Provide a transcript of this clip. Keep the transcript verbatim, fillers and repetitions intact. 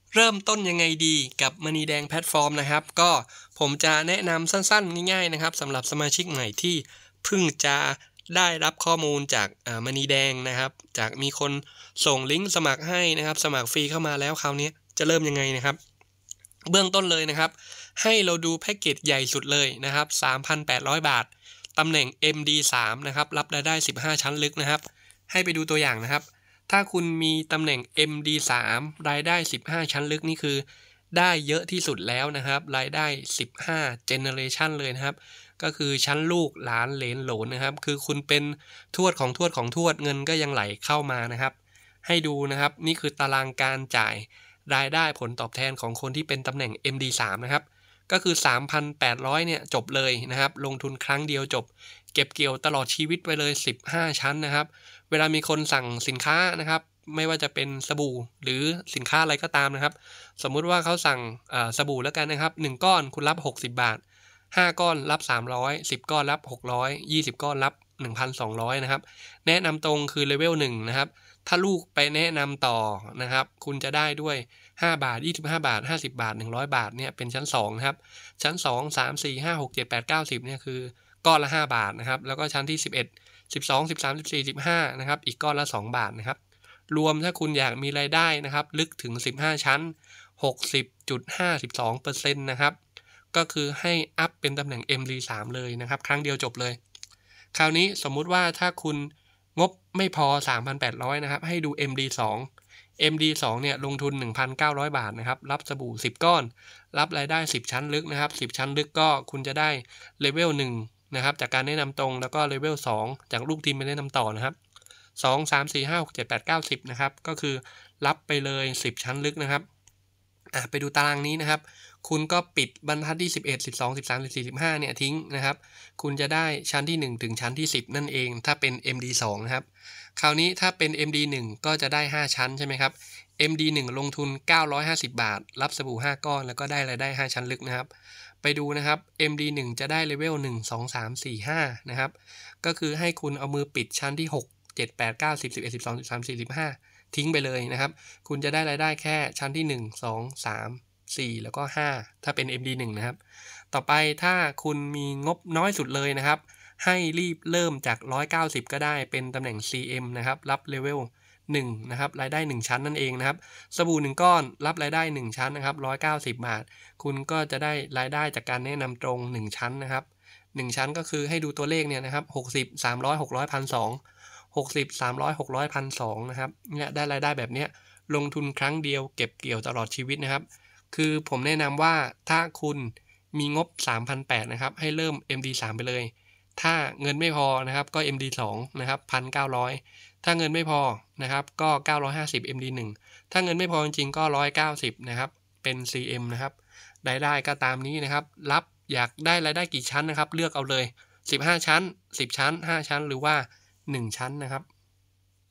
เริ่มต้นยังไงดีกับ Money แดงแพลตฟอร์มนะครับก็ผมจะแนะนำสั้นๆง่ายๆนะครับสำหรับสมาชิกใหม่ที่เพิ่งจะได้รับข้อมูลจากอ่า Money แดงนะครับจากมีคนส่งลิงก์สมัครให้นะครับสมัครฟรีเข้ามาแล้วคราวนี้จะเริ่มยังไงนะครับเบื้องต้นเลยนะครับให้เราดูแพ็กเกจใหญ่สุดเลยนะครับสามพันแปดร้อยบาทตำแหน่ง เอ็ม ดี สาม นะครับรับรายได้สิบห้าชั้นลึกนะครับให้ไปดูตัวอย่างนะครับ ถ้าคุณมีตำแหน่ง เอ็ม ดี สาม รายได้สิบห้าชั้นลึกนี่คือได้เยอะที่สุดแล้วนะครับรายได้สิบห้า generation เลยนะครับก็คือชั้นลูกหลานเหลนโหลนนะครับคือคุณเป็นทวดของทวดของทวดเงินก็ยังไหลเข้ามานะครับให้ดูนะครับนี่คือตารางการจ่ายรายได้ผลตอบแทนของคนที่เป็นตำแหน่ง เอ็ม ดี สาม นะครับก็คือ สามพันแปดร้อย เนี่ยจบเลยนะครับลงทุนครั้งเดียวจบเก็บเกี่ยวตลอดชีวิตไปเลยสิบห้าชั้นนะครับ เวลามีคนสั่งสินค้านะครับไม่ว่าจะเป็นสบู่หรือสินค้าอะไรก็ตามนะครับสมมุติว่าเขาสั่งสบู่แล้วกันนะครับหนึ่งก้อนคุณรับหกสิบบาทห้าก้อนรับสามร้อยสิบก้อนรับหกร้อยยี่สิบก้อนรับหนึ่งพันสองร้อยนะครับแนะนำตรงคือเลเวลหนึ่งนะครับถ้าลูกไปแนะนำต่อนะครับคุณจะได้ด้วยห้าบาทยี่สิบห้าบาทห้าสิบบาทหนึ่งร้อยบาทเนี่ยเป็นชั้นสองนะครับชั้นสอง สาม สี่ ห้า หก เจ็ด แปด เก้า สิบเนี่ยคือก้อนละห้าบาทนะครับแล้วก็ชั้นที่สิบเอ็ด สิบสอง สิบสาม สิบสี่ สิบห้านะครับอีกก้อนละสองบาทนะครับรวมถ้าคุณอยากมีรายได้นะครับลึกถึงสิบห้าชั้น หกสิบจุดห้าสองเปอร์เซ็นต์ นะครับก็คือให้อัพเป็นตำแหน่ง เอ็ม ดี สาม เลยนะครับครั้งเดียวจบเลยคราวนี้สมมุติว่าถ้าคุณงบไม่พอ สามพันแปดร้อย นะครับให้ดู เอ็ม ดี สอง เอ็ม ดี สอง เนี่ยลงทุน หนึ่งพันเก้าร้อย บาทนะครับรับสบู่สิบก้อนรับรายได้สิบชั้นลึกนะครับสิบชั้นลึกก็คุณจะได้เลเวลหนึ่งนะครับจากการแนะนำตรงแล้วก็เลเวลสองจากลูกทีมไปแนะนำต่อนะครับสอง สาม สี่ ห้า หก เจ็ด แปด เก้า สิบนะครับก็คือรับไปเลยสิบชั้นลึกนะครับอ่ะไปดูตารางนี้นะครับคุณก็ปิดบรรทัดที่สิบเอ็ด สิบสอง สิบสาม สิบสี่ สิบห้าเนี่ยทิ้งนะครับคุณจะได้ชั้นที่หนึ่งถึงชั้นที่สิบนั่นเองถ้าเป็น เอ็ม ดี สอง นะครับคราวนี้ถ้าเป็น เอ็ม ดี หนึ่ง ก็จะได้ห้าชั้นใช่ไหมครับ เอ็ม ดี หนึ่ง ลงทุนเก้าร้อยห้าสิบบาทรับสบู่ห้าก้อนแล้วก็ได้รายได้ห้าชั้นลึกนะครับไปดูนะครับ เอ็ม ดี หนึ่ง จะได้เลเวลหนึ่ง สอง สาม สี่ ห้านะครับก็คือให้คุณเอามือปิดชั้นที่หก เจ็ด แปด เก้า สิบ สิบเอ็ด สิบสอง สิบสาม สิบสี่ สิบห้าทิ้งไปเลยนะครับคุณจะได้รายได้แค่ชั้นที่หนึ่ง สอง สาม สี่แล้วก็ห้าถ้าเป็น เอ็ม ดี หนึ่ง นะครับต่อไปถ้าคุณมีงบน้อยสุดเลยนะครับให้รีบเริ่มจากหนึ่งร้อยเก้าสิบก็ได้เป็นตำแหน่ง ซี เอ็ม นะครับรับเลเวลหนึ่งนะครับรายได้หนึ่งชั้นนั่นเองนะครับสบู่หนึ่งก้อนรับรายได้หนึ่งชั้นนะครับหนึ่งร้อยเก้าสิบบาทคุณก็จะได้รายได้จากการแนะนำตรงหนึ่งชั้นนะครับหนึ่งชั้นก็คือให้ดูตัวเลขเนี่ยนะครับหกสิบ สามร้อย หกร้อย หนึ่งพันสองร้อย หกสิบ สามร้อย หกร้อย หนึ่งพันสองร้อยนะครับเนี่ยได้รายได้แบบเนี้ยลงทุนครั้งเดียวเก็บเกี่ยวตลอดชีวิตนะครับคือผมแนะนำว่าถ้าคุณมีงบ สามพันแปดร้อย นะครับให้เริ่ม เอ็ม ดี สาม ไปเลยถ้าเงินไม่พอนะครับก็ เอ็ม ดี สอง นะครับ หนึ่งพันเก้าร้อย ถ้าเงินไม่พอนะครับก็เก้าร้อยห้าสิบ เอ็ม ดี หนึ่ง ถ้าเงินไม่พอจริงๆก็หนึ่งร้อยเก้าสิบนะครับเป็น ซี เอ็ม นะครับรายได้ก็ตามนี้นะครับรับอยากได้รายได้กี่ชั้นนะครับเลือกเอาเลยสิบห้าชั้นสิบชั้นห้าชั้นหรือว่าหนึ่งชั้นนะครับ